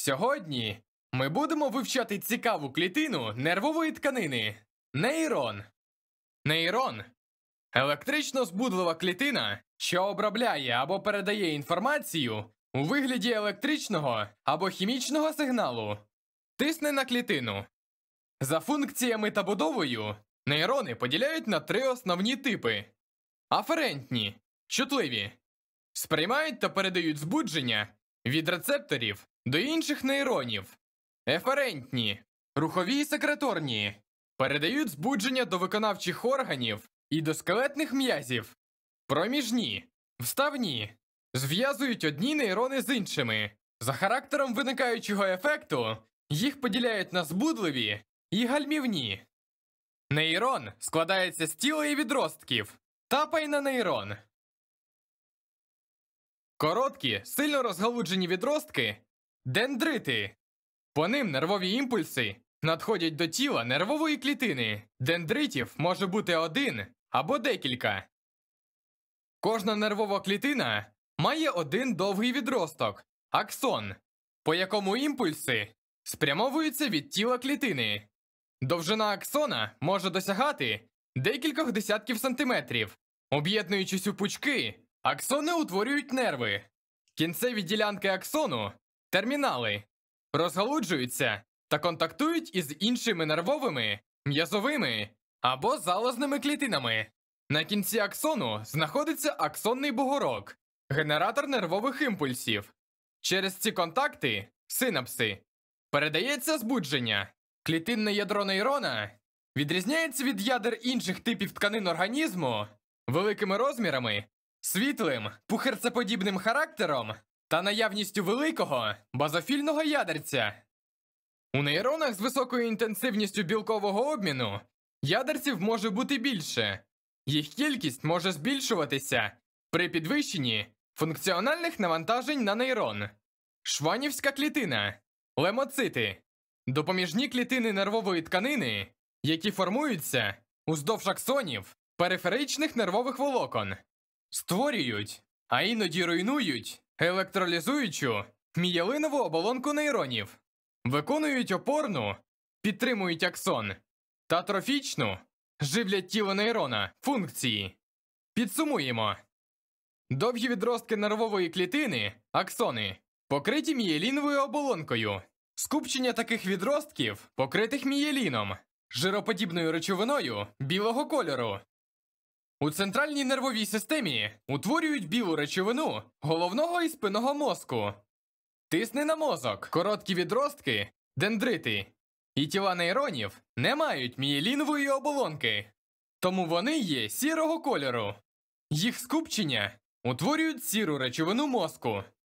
Сьогодні ми будемо вивчати цікаву клітину нервової тканини – нейрон. Нейрон – електрично збудлива клітина, що обробляє або передає інформацію у вигляді електричного або хімічного сигналу. Тисне на клітину. За функціями та будовою нейрони поділяють на три основні типи. Аферентні – чутливі. Сприймають та передають збудження від рецепторів до інших нейронів. Еферентні – рухові і секреторні. Передають збудження до виконавчих органів і до скелетних м'язів. Проміжні – вставні. Зв'язують одні нейрони з іншими. За характером виникаючого ефекту їх поділяють на збудливі і гальмівні. Нейрон складається з тіла і відростків. Тапай на нейрон. Короткі, сильно розгалуджені відростки – дендрити. По ним нервові імпульси надходять до тіла нервової клітини. Дендритів може бути один або декілька. Кожна нервова клітина має один довгий відросток – аксон, по якому імпульси спрямовуються від тіла клітини. Довжина аксона може досягати декількох десятків сантиметрів. Об'єднуючись у пучки, аксони утворюють нерви. Кінцеві ділянки аксону – термінали. Розгалуджуються та контактують із іншими нервовими, м'язовими або залозними клітинами. На кінці аксону знаходиться аксонний бугорок – генератор нервових імпульсів. Через ці контакти – синапси – передається збудження. Клітинне ядро нейрона відрізняється від ядер інших типів тканин організму великими розмірами, світлим, пухирцеподібним характером та наявністю великого базофільного ядерця. У нейронах з високою інтенсивністю білкового обміну ядерців може бути більше. Їх кількість може збільшуватися при підвищенні функціональних навантажень на нейрон. Шванівська клітина, лемоцити – допоміжні клітини нервової тканини, які формуються уздовж аксонів периферичних нервових волокон. Створюють, а іноді руйнують електролізуючу мієлинову оболонку нейронів. Виконують опорну, підтримують аксон, та трофічну, живлять тіло нейрона, функції. Підсумуємо. Довгі відростки нервової клітини, аксони, покриті мієліновою оболонкою. Скупчення таких відростків, покритих мієліном, жироподібною речовиною білого кольору. У центральній нервовій системі утворюють білу речовину головного і спинного мозку. Тисне на мозок. Короткі відростки, дендрити, і тіла нейронів не мають мієлінової оболонки, тому вони є сірого кольору. Їх скупчення утворюють сіру речовину мозку.